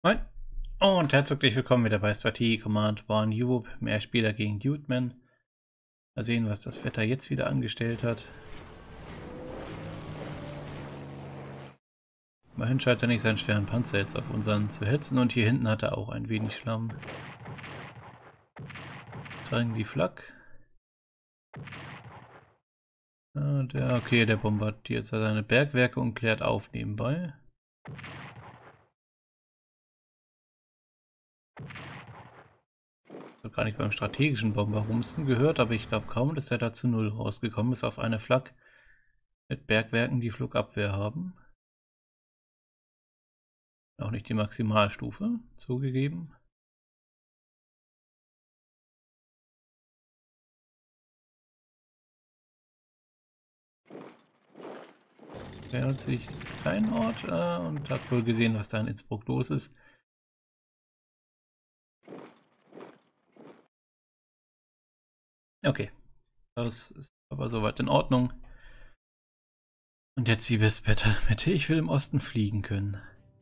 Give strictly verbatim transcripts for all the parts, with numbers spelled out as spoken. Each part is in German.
Moin und herzlich willkommen wieder bei Strategie Command One Europe, mehr Spieler gegen Dudeman. Mal sehen, was das Wetter jetzt wieder angestellt hat. Immerhin scheint er nicht seinen schweren Panzer jetzt auf unseren zu hetzen und hier hinten hat er auch ein wenig Schlamm. Tragen die Flak. Ah, der, okay, der bombardiert seine Bergwerke und klärt auf nebenbei. Ich habe gar nicht beim strategischen Bomber rumsen gehört, aber ich glaube kaum, dass er da zu null rausgekommen ist auf eine Flak mit Bergwerken, die Flugabwehr haben. Auch nicht die Maximalstufe, zugegeben. Er hat sich den kleinen Ort äh, und hat wohl gesehen, was da in Innsbruck los ist. Okay, das ist aber soweit in Ordnung. Und jetzt die Westwette. Ich will im Osten fliegen können.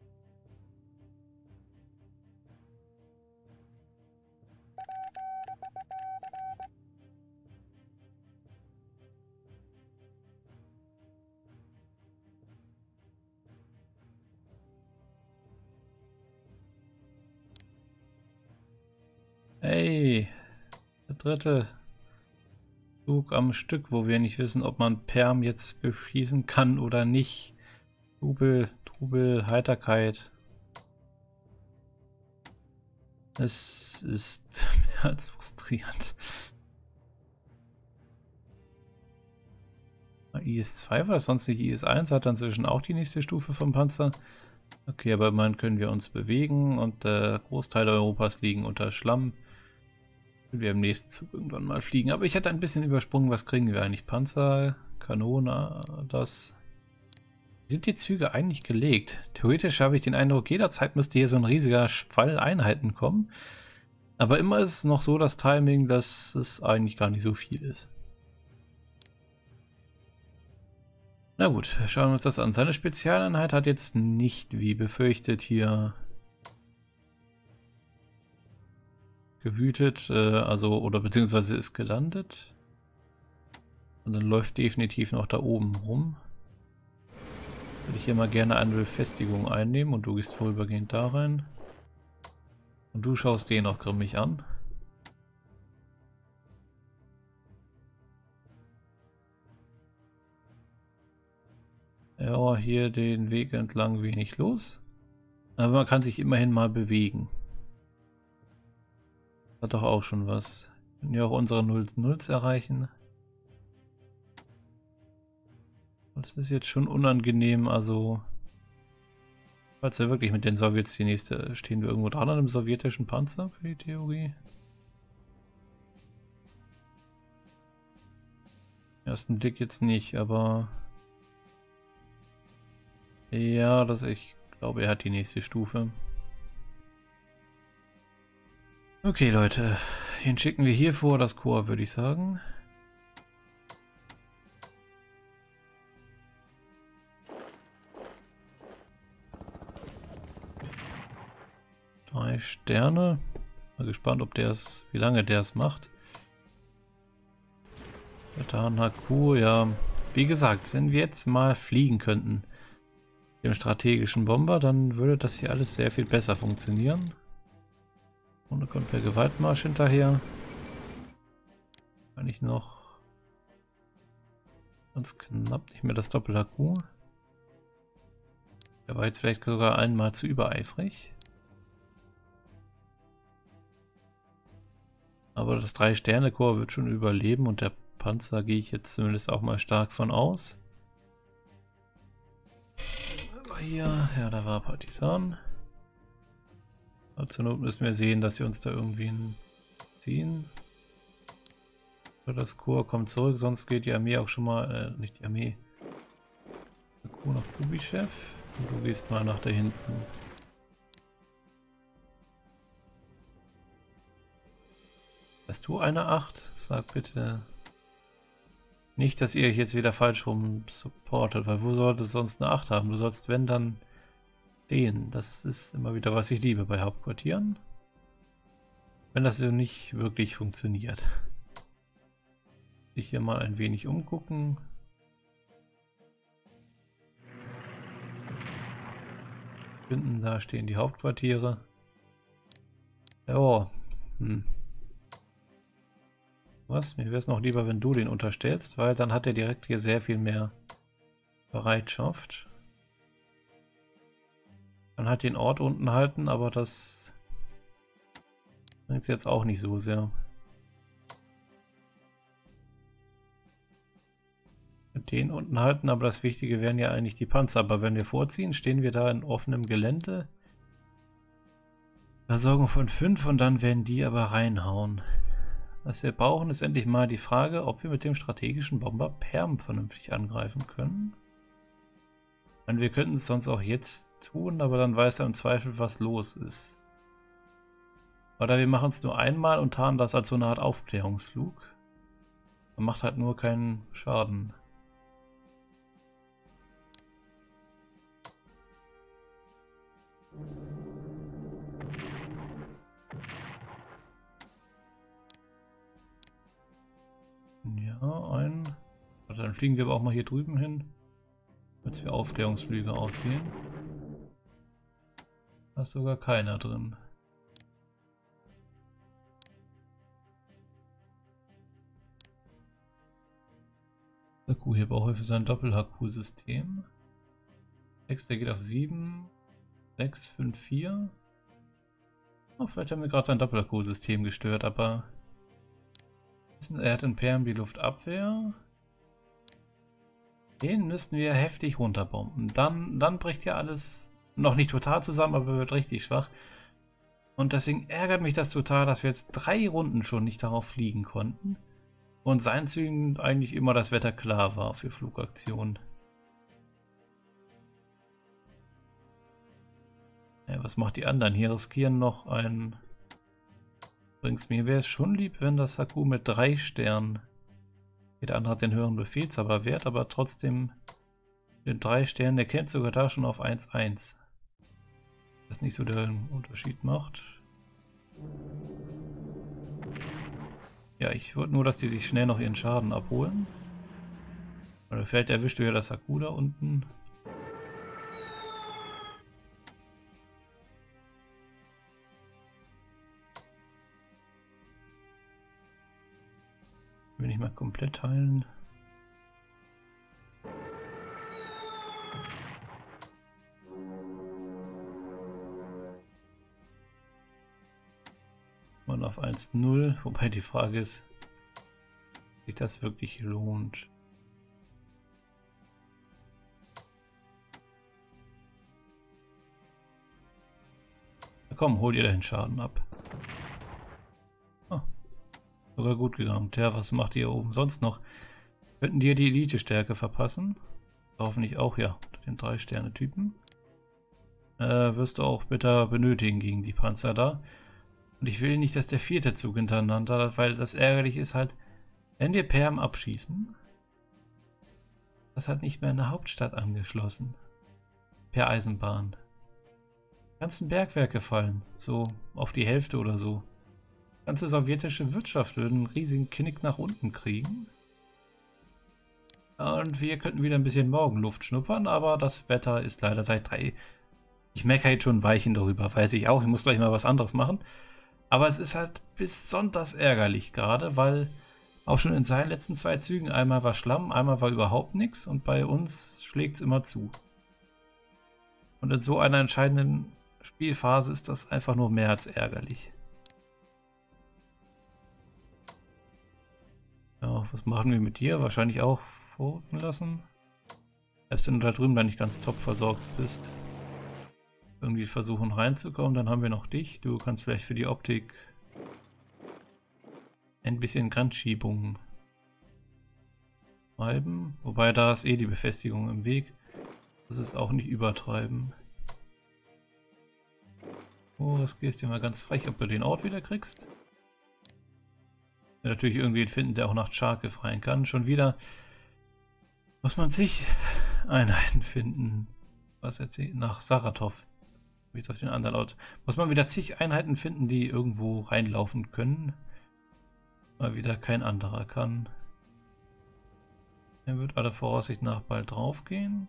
Hey, der dritte Zug am Stück, wo wir nicht wissen, ob man Perm jetzt beschießen kann oder nicht. Trubel, Trubel, Heiterkeit. Es ist mehr als frustrierend. I S zwei war das sonst nicht I S eins, hat dann inzwischen auch die nächste Stufe vom Panzer. Okay, aber immerhin können wir uns bewegen und der äh, Großteil Europas liegen unter Schlamm. Wir im nächsten Zug irgendwann mal fliegen. Aber ich hätte ein bisschen übersprungen. Was kriegen wir eigentlich? Panzer, Kanone, das. Sind die Züge eigentlich gelegt? Theoretisch habe ich den Eindruck, jederzeit müsste hier so ein riesiger Fall Einheiten kommen. Aber immer ist es noch so das Timing, dass es eigentlich gar nicht so viel ist. Na gut, schauen wir uns das an. Seine Spezialeinheit hat jetzt nicht, wie befürchtet, hier gewütet, äh, also, oder beziehungsweise ist gelandet. Und dann läuft definitiv noch da oben rum. Würde ich hier mal gerne eine Befestigung einnehmen und du gehst vorübergehend da rein. Und du schaust den auch grimmig an. Ja, hier den Weg entlang wenig los. Aber man kann sich immerhin mal bewegen. Hat doch auch schon was. Wir können ja auch unsere Nulls erreichen. Das ist jetzt schon unangenehm, also falls wir wirklich mit den Sowjets die nächste, stehen wir irgendwo dran an einem sowjetischen Panzer für die Theorie. Ersten Blick jetzt nicht, aber ja, das ich glaube, er hat die nächste Stufe. Okay, Leute, den schicken wir hier vor das Korps, würde ich sagen. Drei Sterne. Mal gespannt, ob der es, wie lange der es macht. Veteran H Q, ja. Wie gesagt, wenn wir jetzt mal fliegen könnten, dem strategischen Bomber, dann würde das hier alles sehr viel besser funktionieren. Und dann kommt der Gewaltmarsch hinterher. Kann ich noch ganz knapp nicht mehr das Doppel-H Q. Der war jetzt vielleicht sogar einmal zu übereifrig. Aber das Drei-Sterne-Korps wird schon überleben und der Panzer gehe ich jetzt zumindest auch mal stark von aus. Aber hier, ja, da war Partisan. Aber zur Not müssen wir sehen, dass sie uns da irgendwie ziehen. Das Korps kommt zurück, sonst geht die Armee auch schon mal, äh, nicht die Armee. Der Kuh nach Kubischew und du gehst mal nach da hinten. Hast du eine acht? Sag bitte nicht, dass ihr euch jetzt wieder falsch rum supportet, weil wo sollte es sonst eine acht haben? Du sollst, wenn dann, stehen. Das ist immer wieder, was ich liebe bei Hauptquartieren. Wenn das so nicht wirklich funktioniert. Ich hier mal ein wenig umgucken. Hinten, da stehen die Hauptquartiere. Oh, hm. Was? Mir wäre es noch lieber, wenn du den unterstellst, weil dann hat er direkt hier sehr viel mehr Bereitschaft. Man hat den Ort unten halten, aber das bringt es jetzt auch nicht so sehr. Mit den unten halten, aber das Wichtige wären ja eigentlich die Panzer. Aber wenn wir vorziehen, stehen wir da in offenem Gelände. Versorgung von fünf und dann werden die aber reinhauen. Was wir brauchen, ist endlich mal die Frage, ob wir mit dem strategischen Bomber Perm vernünftig angreifen können. Und wir könnten es sonst auch jetzt tun, aber dann weiß er im Zweifel, was los ist. Oder wir machen es nur einmal und tarnen das als so eine Art Aufklärungsflug. Man macht halt nur keinen Schaden. Ja, ein. Dann fliegen wir aber auch mal hier drüben hin, damit wir Aufklärungsflüge aussehen. Da ist sogar keiner drin. Haku, hier brauche ich für sein Doppel-Haku-System. Text, der geht auf sieben, sechs, fünf, vier. Oh, vielleicht haben wir gerade sein Doppel-Haku-System gestört, aber er hat in Perm die Luftabwehr. Den müssten wir heftig runterbomben. Dann, dann bricht ja alles noch nicht total zusammen, aber wird richtig schwach. Und deswegen ärgert mich das total, dass wir jetzt drei Runden schon nicht darauf fliegen konnten. Und seinen Zügen eigentlich immer das Wetter klar war für Flugaktionen. Ja, was macht die anderen? Hier riskieren noch ein... Übrigens, mir wäre es schon lieb, wenn das Haku mit drei Sternen... Jeder andere hat den höheren Befehlshaberwert, aber trotzdem den drei Sternen, der kennt sogar da schon auf eins eins. Was nicht so den Unterschied macht. Ja, ich wollte nur, dass die sich schnell noch ihren Schaden abholen. Oder vielleicht erwischt du ja das Haku da unten. Will ich mal komplett heilen. Und auf eins null, wobei die Frage ist, ob sich das wirklich lohnt. Na komm, hol dir den Schaden ab. Oh, sogar gut gegangen. Tja, was macht ihr oben sonst noch? Könnten dir die Elite-Stärke verpassen? Hoffentlich auch, ja, den drei Sterne Typen. Äh, wirst du auch bitter benötigen gegen die Panzer da. Und ich will nicht, dass der vierte Zug hintereinander, weil das ärgerlich ist halt, wenn wir Perm abschießen, das hat nicht mehr eine Hauptstadt angeschlossen. Per Eisenbahn. Die ganzen Bergwerke fallen, so auf die Hälfte oder so. Die ganze sowjetische Wirtschaft würde einen riesigen Knick nach unten kriegen. Und wir könnten wieder ein bisschen Morgenluft schnuppern, aber das Wetter ist leider seit drei... Ich merke halt schon Weichen darüber, weiß ich auch, ich muss gleich mal was anderes machen. Aber es ist halt bis sonntags ärgerlich gerade, weil auch schon in seinen letzten zwei Zügen einmal war Schlamm, einmal war überhaupt nichts und bei uns schlägt es immer zu. Und in so einer entscheidenden Spielphase ist das einfach nur mehr als ärgerlich. Ja, was machen wir mit dir? Wahrscheinlich auch vorrücken lassen. Selbst wenn du da drüben dann nicht ganz top versorgt bist. Irgendwie versuchen reinzukommen, dann haben wir noch dich. Du kannst vielleicht für die Optik ein bisschen Grandschiebungen treiben. Wobei da ist eh die Befestigung im Weg. Das ist auch nicht übertreiben. Oh, das gehst du mal ganz frech, ob du den Ort wieder kriegst. Ja, natürlich irgendwie finden, der auch nach Charkiw rein kann. Schon wieder muss man sich Einheiten finden. Was erzählt? Nach Saratov. Jetzt auf den anderen Ort. Muss man wieder zig Einheiten finden, die irgendwo reinlaufen können. Mal wieder kein anderer kann. Er wird aller Voraussicht nach bald drauf gehen.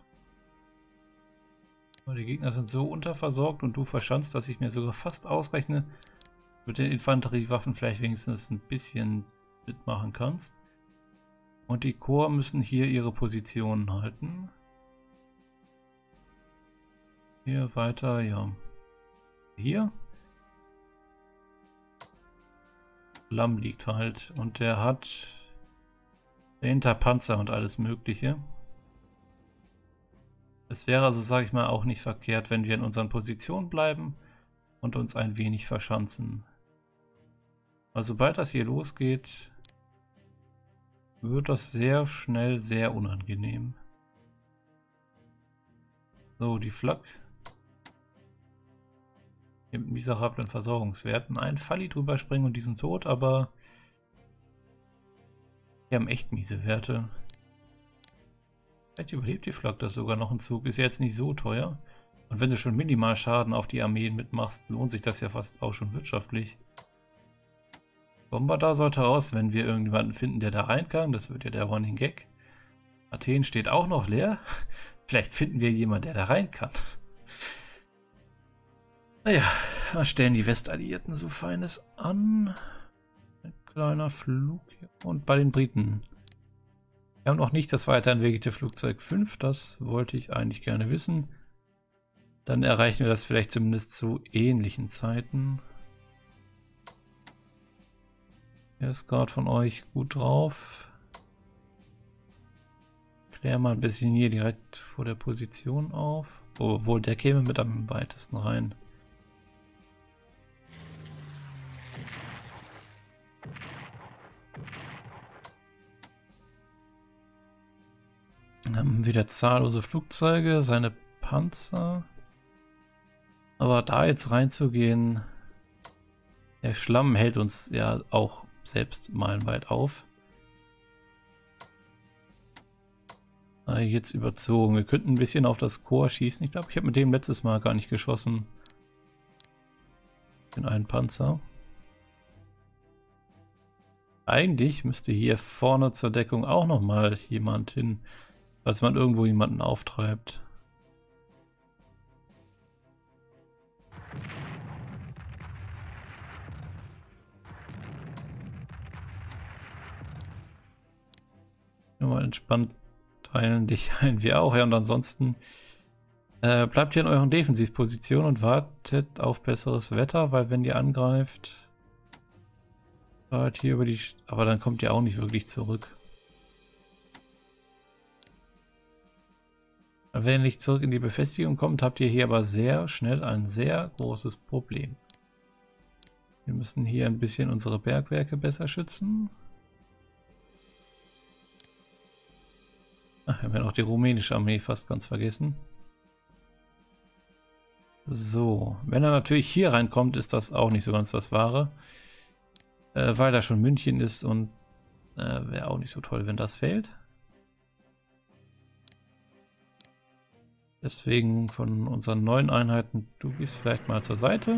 Aber die Gegner sind so unterversorgt und du verschanzt, dass ich mir sogar fast ausrechne, mit den Infanteriewaffen vielleicht wenigstens ein bisschen mitmachen kannst. Und die Korps müssen hier ihre Positionen halten. Hier weiter, ja. Hier. Lamm liegt halt und der hat dahinter Panzer und alles Mögliche. Es wäre also, sage ich mal, auch nicht verkehrt, wenn wir in unseren Positionen bleiben und uns ein wenig verschanzen. Also sobald das hier losgeht, wird das sehr schnell sehr unangenehm. So, die Flak. Hier mit miserablen Versorgungswerten. Ein Falli drüber springen und die sind tot, aber die haben echt miese Werte. Vielleicht überlebt die Flak das sogar noch ein Zug. Ist ja jetzt nicht so teuer. Und wenn du schon minimal Schaden auf die Armeen mitmachst, lohnt sich das ja fast auch schon wirtschaftlich. Bomber da sollte raus, wenn wir irgendjemanden finden, der da rein kann. Das wird ja der Running Gag. Athen steht auch noch leer. Vielleicht finden wir jemanden, der da rein kann. Naja, was stellen die Westalliierten so Feines an? Ein kleiner Flug hier. Und bei den Briten. Wir haben noch nicht das weiterentwickelte Flugzeug fünf. Das wollte ich eigentlich gerne wissen. Dann erreichen wir das vielleicht zumindest zu ähnlichen Zeiten. Wer ist gerade von euch gut drauf? Klär mal ein bisschen hier direkt vor der Position auf. Obwohl, der käme mit am weitesten rein. Wir haben wieder zahllose Flugzeuge, seine Panzer. Aber da jetzt reinzugehen, der Schlamm hält uns ja auch selbst meilenweit auf. Ah, jetzt überzogen. Wir könnten ein bisschen auf das Korps schießen. Ich glaube, ich habe mit dem letztes Mal gar nicht geschossen. Den einen Panzer. Eigentlich müsste hier vorne zur Deckung auch noch mal jemand hin, falls man irgendwo jemanden auftreibt. Nur mal entspannt teilen dich ein, wir auch. Ja, und ansonsten äh, bleibt hier in euren Defensivpositionen und wartet auf besseres Wetter, weil wenn ihr angreift, hier über die, aber dann kommt ihr auch nicht wirklich zurück. Wenn ihr nicht zurück in die Befestigung kommt, habt ihr hier aber sehr schnell ein sehr großes Problem. Wir müssen hier ein bisschen unsere Bergwerke besser schützen. Ach, wir haben ja noch die rumänische Armee fast ganz vergessen. So, wenn er natürlich hier reinkommt, ist das auch nicht so ganz das Wahre. Äh, weil da schon München ist und äh, wäre auch nicht so toll, wenn das fällt. Deswegen von unseren neuen Einheiten, du gehst vielleicht mal zur Seite.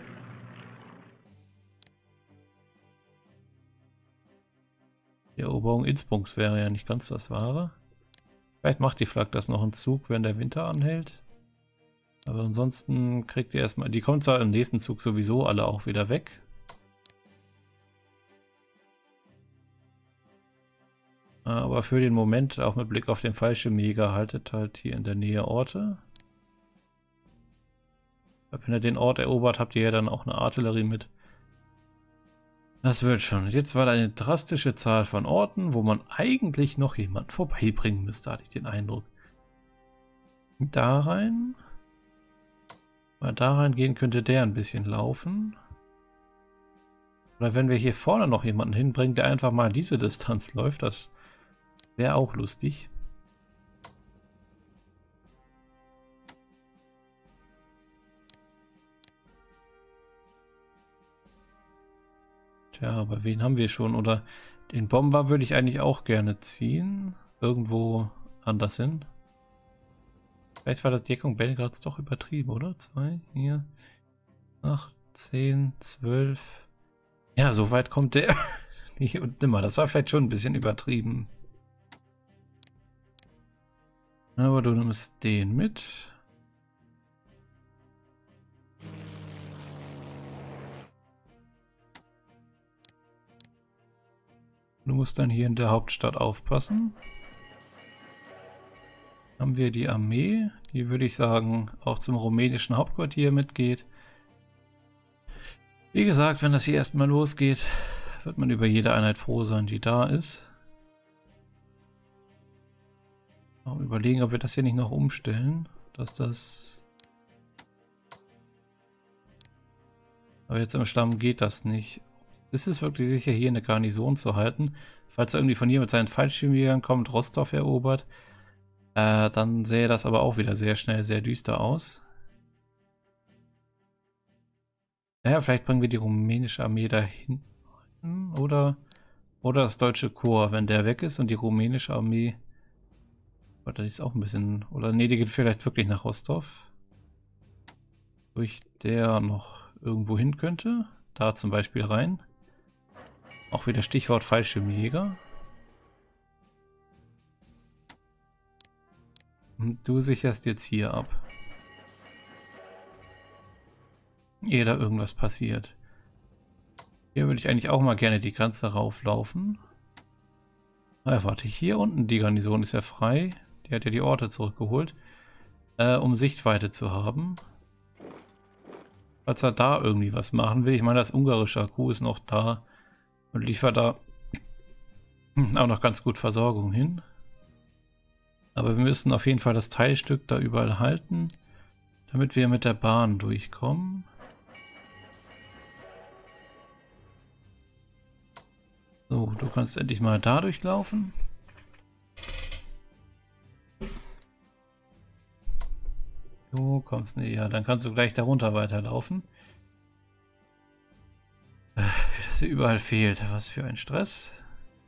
Die Eroberung Innsbrucks wäre ja nicht ganz das Wahre. Vielleicht macht die Flak das noch einen Zug, wenn der Winter anhält. Aber ansonsten kriegt ihr erstmal, die kommt zwar im nächsten Zug sowieso alle auch wieder weg. Aber für den Moment, auch mit Blick auf den Fallschirmjäger, haltet halt hier in der Nähe Orte. Wenn ihr den Ort erobert, habt ihr ja dann auch eine Artillerie mit. Das wird schon. Jetzt war da eine drastische Zahl von Orten, wo man eigentlich noch jemanden vorbeibringen müsste, hatte ich den Eindruck. Da rein. Mal da reingehen könnte der ein bisschen laufen. Oder wenn wir hier vorne noch jemanden hinbringen, der einfach mal diese Distanz läuft, das wäre auch lustig. Tja, aber wen haben wir schon? Oder den Bomber würde ich eigentlich auch gerne ziehen. Irgendwo anders hin. Vielleicht war das Deckung Belgrads doch übertrieben, oder? zwei, vier, acht, zehn, zwölf. Ja, so weit kommt der nicht und nimmer. Das war vielleicht schon ein bisschen übertrieben. Aber du nimmst den mit. Du musst dann hier in der Hauptstadt aufpassen. Haben wir die Armee, die würde ich sagen auch zum rumänischen Hauptquartier mitgeht. Wie gesagt, wenn das hier erstmal losgeht, wird man über jede Einheit froh sein, die da ist. Mal überlegen, ob wir das hier nicht noch umstellen, dass das... Aber jetzt im Stamm geht das nicht. Ist es wirklich sicher, hier eine Garnison zu halten? Falls er irgendwie von hier mit seinen Fallschirmjägern kommt, Rostov erobert, äh, dann sähe das aber auch wieder sehr schnell sehr düster aus. Ja, vielleicht bringen wir die rumänische Armee dahin. Oder, oder das deutsche Korps, wenn der weg ist und die rumänische Armee... Oder die ist auch ein bisschen... Oder nee, die geht vielleicht wirklich nach Rostov. Durch der noch irgendwo hin könnte. Da zum Beispiel rein. Auch wieder Stichwort Fallschirmjäger. Und du sicherst jetzt hier ab. Ehe da irgendwas passiert. Hier würde ich eigentlich auch mal gerne die Grenze rauflaufen. Ah, warte, hier unten die Garnison ist ja frei. Die hat ja die Orte zurückgeholt. Äh, um Sichtweite zu haben. Falls er da irgendwie was machen will. Ich meine, das ungarische Akku ist noch da. Und liefert da auch noch ganz gut Versorgung hin. Aber wir müssen auf jeden Fall das Teilstück da überall halten, damit wir mit der Bahn durchkommen. So, du kannst endlich mal da durchlaufen. Du kommst näher, dann kannst du gleich darunter weiterlaufen. Dass hier überall fehlt. Was für ein Stress.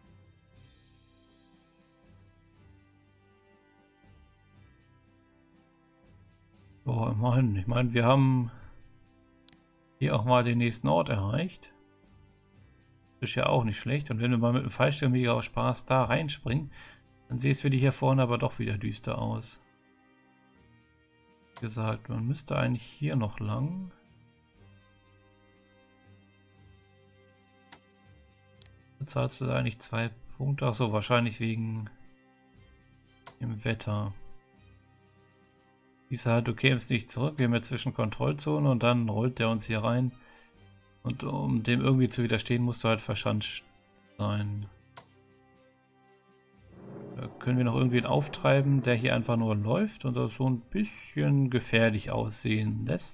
Oh, immerhin. Ich meine, wir haben hier auch mal den nächsten Ort erreicht. Ist ja auch nicht schlecht. Und wenn wir mal mit dem Fallschirmjäger aus Spaß da reinspringen, dann sieht es für die hier vorne aber doch wieder düster aus. Wie gesagt, man müsste eigentlich hier noch lang. Jetzt zahlst du da eigentlich zwei Punkte. Achso, wahrscheinlich wegen dem Wetter. Ich sage, du kämst nicht zurück, wir haben ja zwischen Kontrollzone und dann rollt der uns hier rein. Und um dem irgendwie zu widerstehen, musst du halt verschanzt sein. Da können wir noch irgendwen auftreiben, der hier einfach nur läuft und das so ein bisschen gefährlich aussehen lässt.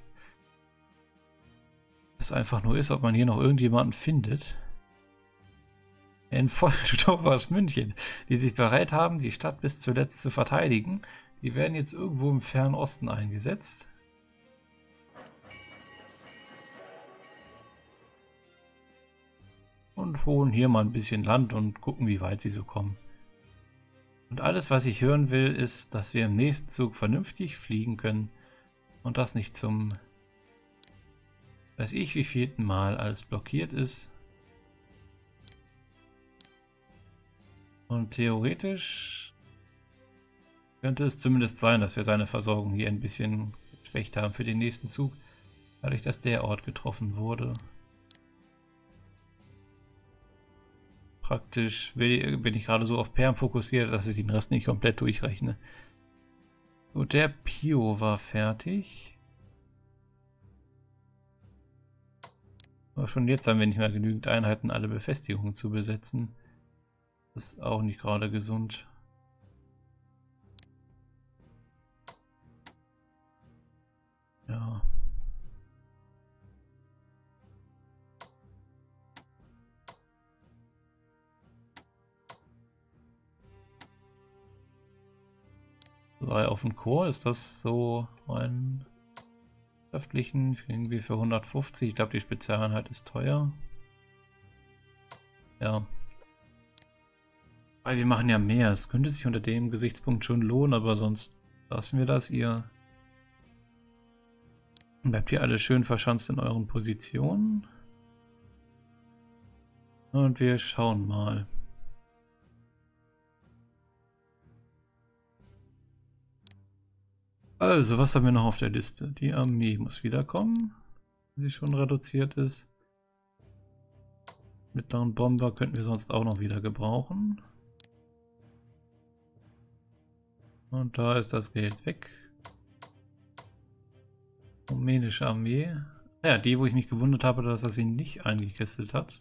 Das einfach nur ist, ob man hier noch irgendjemanden findet. In Volksturm aus München, die sich bereit haben, die Stadt bis zuletzt zu verteidigen. Die werden jetzt irgendwo im fernen Osten eingesetzt. Und holen hier mal ein bisschen Land und gucken, wie weit sie so kommen. Und alles, was ich hören will, ist, dass wir im nächsten Zug vernünftig fliegen können. Und das nicht zum... weiß ich wie vielten Mal alles blockiert ist. Und theoretisch könnte es zumindest sein, dass wir seine Versorgung hier ein bisschen geschwächt haben für den nächsten Zug, dadurch, dass der Ort getroffen wurde. Praktisch bin ich gerade so auf Perm fokussiert, dass ich den Rest nicht komplett durchrechne. Gut, der Pio war fertig. Aber schon jetzt haben wir nicht mehr genügend Einheiten, alle Befestigungen zu besetzen. Das ist auch nicht gerade gesund. Ja. Drei auf den Chor, ist das so ein wirtschaftlichen, irgendwie für hundertfünfzig? Ich glaube, die Spezialeinheit ist teuer. Ja. Weil wir machen ja mehr. Es könnte sich unter dem Gesichtspunkt schon lohnen, aber sonst Lassen wir das, ihr bleibt hier alle schön verschanzt in euren Positionen. Und wir schauen mal. Also, was haben wir noch auf der Liste? Die Armee muss wiederkommen, wenn sie schon reduziert ist. Mittleren Bomber könnten wir sonst auch noch wieder gebrauchen. Und da ist das Geld weg. Rumänische Armee. Ja, die, wo ich mich gewundert habe, dass er sie nicht eingekesselt hat.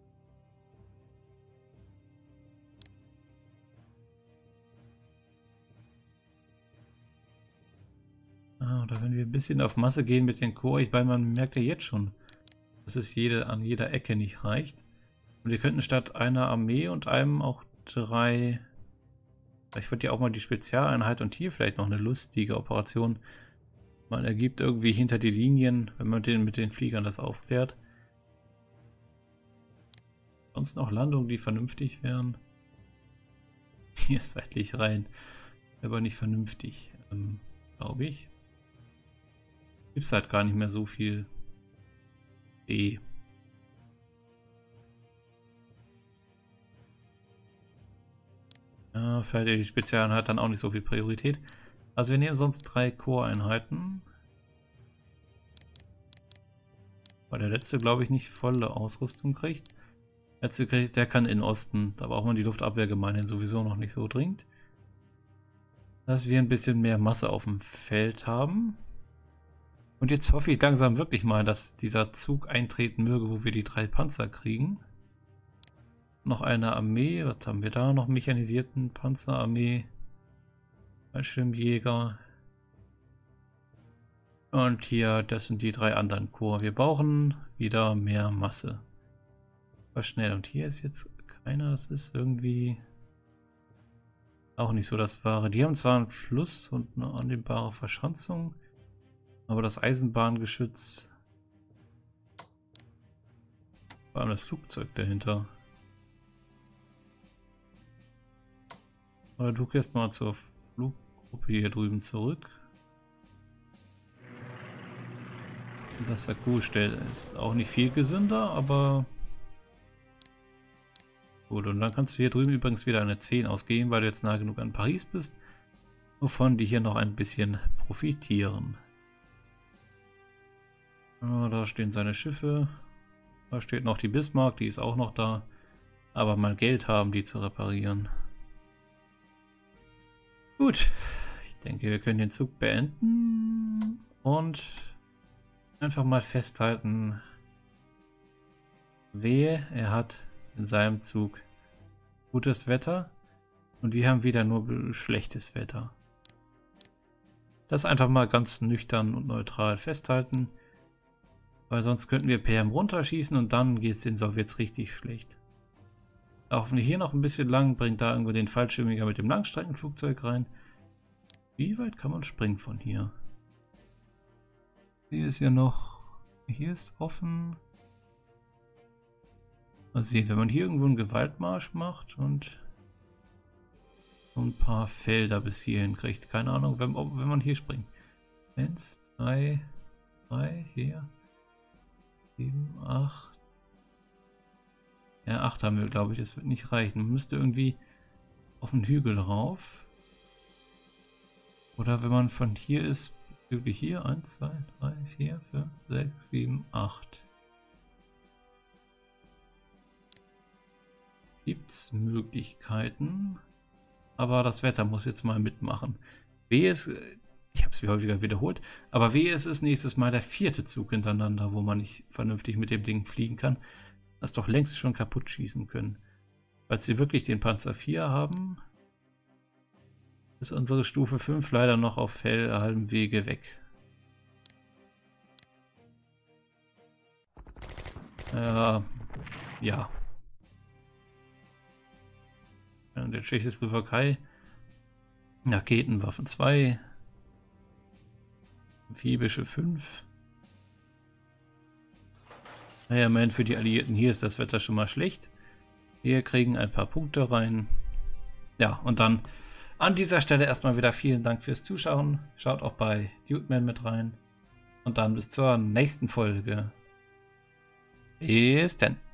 Ah, oder wenn wir ein bisschen auf Masse gehen mit den Korps, ich meine, man merkt ja jetzt schon, dass es jede, an jeder Ecke nicht reicht. Und wir könnten statt einer Armee und einem auch drei... Ich würde ja auch mal die Spezialeinheit und hier vielleicht noch eine lustige Operation. Man ergibt irgendwie hinter die Linien, wenn man den mit den Fliegern das aufklärt. Sonst noch Landungen, die vernünftig wären. Hier ist seitlich rein. Aber nicht vernünftig, ähm, glaube ich. Gibt es halt gar nicht mehr so viel E. Ja, vielleicht die Spezialeinheit hat dann auch nicht so viel Priorität. Also wir nehmen sonst drei Core-Einheiten. Weil der letzte, glaube ich, nicht volle Ausrüstung kriegt. Der letzte kriegt, der kann in Osten. Da braucht man die Luftabwehr gemeinhin sowieso noch nicht so dringend. Dass wir ein bisschen mehr Masse auf dem Feld haben. Und jetzt hoffe ich langsam wirklich mal, dass dieser Zug eintreten möge, wo wir die drei Panzer kriegen. Noch eine Armee. Was haben wir da? Noch mechanisierten Panzerarmee. Fallschirmjäger. Und hier, das sind die drei anderen Korps. Wir brauchen wieder mehr Masse. War schnell. Und hier ist jetzt keiner. Das ist irgendwie auch nicht so das Wahre. Die haben zwar einen Fluss und eine annehmbare Verschanzung, aber das Eisenbahngeschütz, vor allem das Flugzeug dahinter. Aber du gehst mal zur Fluggruppe hier drüben zurück. Das Akku-Stelle ist auch nicht viel gesünder, aber gut. Und dann kannst du hier drüben übrigens wieder eine zehn ausgeben, weil du jetzt nah genug an Paris bist, wovon die hier noch ein bisschen profitieren. Ja, da stehen seine Schiffe. Da steht noch die Bismarck, die ist auch noch da. Aber mal Geld haben, die zu reparieren. Gut, ich denke, wir können den Zug beenden und einfach mal festhalten, wehe, er hat in seinem Zug gutes Wetter und wir haben wieder nur schlechtes Wetter. Das einfach mal ganz nüchtern und neutral festhalten, weil sonst könnten wir P M runterschießen und dann geht es den Sowjets richtig schlecht. Laufen wir hier noch ein bisschen lang, bringt da irgendwo den Fallschirmjäger mit dem Langstreckenflugzeug rein. Wie weit kann man springen von hier? Hier ist ja noch... Hier ist offen. Mal sehen, wenn man hier irgendwo einen Gewaltmarsch macht und so ein paar Felder bis hierhin kriegt. Keine Ahnung, wenn, wenn man hier springt. Eins, zwei, drei, hier. Sieben, acht. Ja, acht haben wir, glaube ich. Das wird nicht reichen. Man müsste irgendwie auf den Hügel rauf. Oder wenn man von hier ist, wirklich hier. eins, zwei, drei, vier, fünf, sechs, sieben, acht. Gibt es Möglichkeiten. Aber das Wetter muss jetzt mal mitmachen. Wehe es, ich habe es wie häufiger wiederholt, aber wehe es ist nächstes Mal der vierte Zug hintereinander, wo man nicht vernünftig mit dem Ding fliegen kann. Das doch längst schon kaputt schießen können. Falls sie wirklich den Panzer vier haben, ist unsere Stufe fünf leider noch auf halbem Wege weg. Äh, ja. Der Tschechoslowakei. Raketenwaffen zwei. Amphibische fünf. Naja, immerhin für die Alliierten hier ist das Wetter schon mal schlecht. Wir kriegen ein paar Punkte rein. Ja, und dann An dieser Stelle erstmal wieder vielen Dank fürs Zuschauen. Schaut auch bei Dudeman mit rein. Und dann bis zur nächsten Folge. Bis dann.